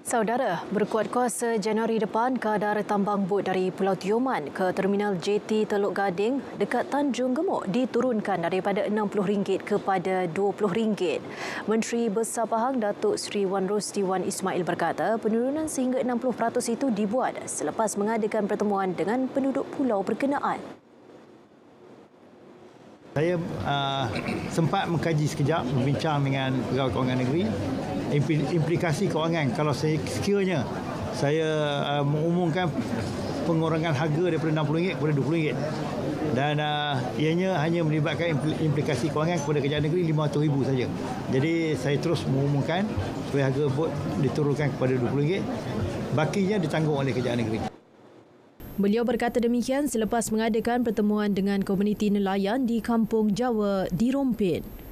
Saudara, berkuat kuasa Januari depan, kadar tambang bot dari Pulau Tioman ke Terminal JT Teluk Gading dekat Tanjung Gemuk diturunkan daripada RM60 kepada RM20. Menteri Besar Pahang Datuk Seri Wan Rosli Wan Ismail berkata penurunan sehingga 60% itu dibuat selepas mengadakan pertemuan dengan penduduk pulau berkenaan. Saya sempat mengkaji sekejap, berbincang dengan Pegawai Kewangan Negeri, implikasi kewangan kalau sekiranya saya mengumumkan pengurangan harga daripada RM60 kepada RM20. Dan ianya hanya melibatkan implikasi kewangan kepada kerajaan negeri RM500,000 saja. Jadi saya terus mengumumkan supaya harga bot diturunkan kepada RM20, bakinya ditanggung oleh kerajaan negeri. Beliau berkata demikian selepas mengadakan pertemuan dengan komuniti nelayan di Kampung Jawa di Rompin.